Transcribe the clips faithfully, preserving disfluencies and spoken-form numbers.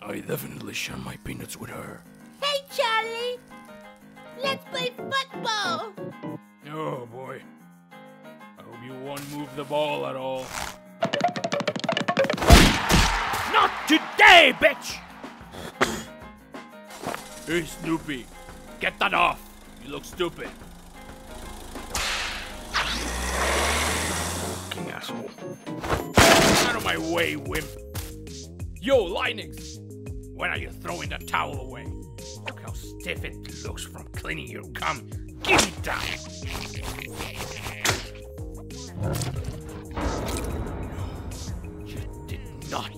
I definitely share my peanuts with her. Hey, Charlie! Let's play football! Oh, boy. I hope you won't move the ball at all. Not today, bitch! Hey, Snoopy. Get that off. You look stupid. Fucking asshole. Out of my way, wimp. Yo, Linux. When are you throwing the towel away? Look how stiff it looks from cleaning your cum. Give it down. No, you did not.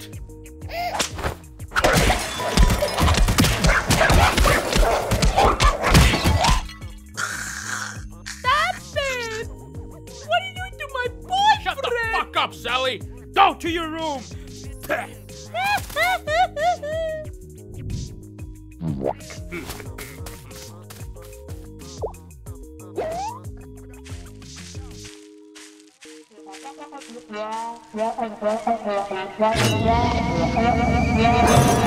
Stop it! What are you doing to my boyfriend? Shut the fuck up, Sally. Go to your room. Yeah.